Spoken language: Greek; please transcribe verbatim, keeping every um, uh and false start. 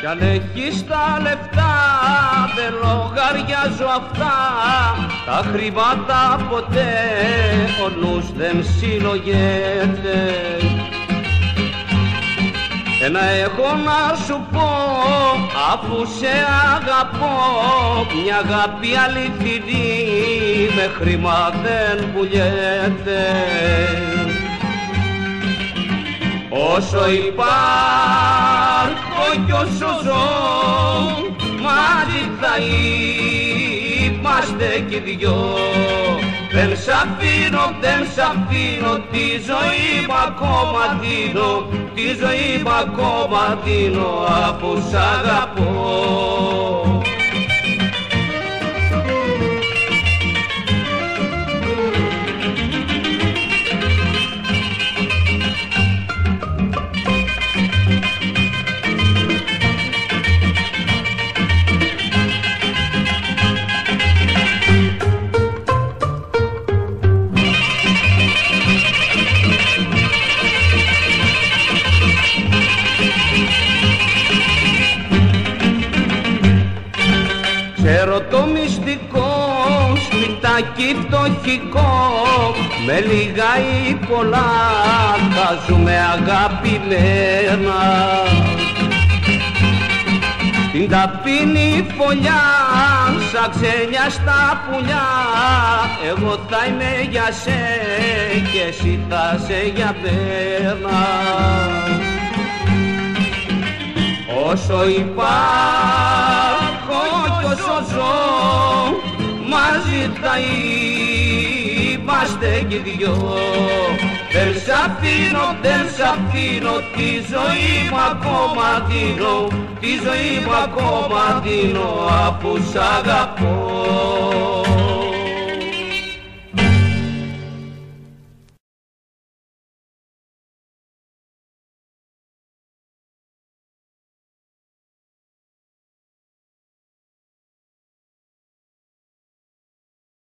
αν έχεις τα λεφτά δεν λογαριάζω αυτά, τα χρήματα ποτέ ο νους δεν συλλογέται. Ένα έχω να σου πω αφού σε αγαπώ, μια αγάπη αληθινή με χρήμα δεν πουλιέται. Όσο υπάρχω κι όσο ζω μαζί θα είμαστε κι οι δυο. Δεν σ' αφήνω, δεν σ' αφήνω, τη ζωή μου ακόμα δίνω, τη ζωή μου ακόμα δίνω αφού σ' αγαπώ. Ξέρω το μυστικό, σπιτάκι φτωχικό, με λίγα ή πολλά θα ζούμε αγαπημένα. Την ταπεινή φωλιά, σαν ξένια στα πουλιά, εγώ θα είμαι για σε και εσύ θα σε για μένα. Όσο υπάρχω κι όσο ζω μαζί θα είμαστε κι οι δυο. Δεν σ' αφήνω, δεν σ' αφήνω, τη ζωή μου ακόμα δίνω, τη ζωή μου ακόμα δίνω αφού σ' αγαπώ.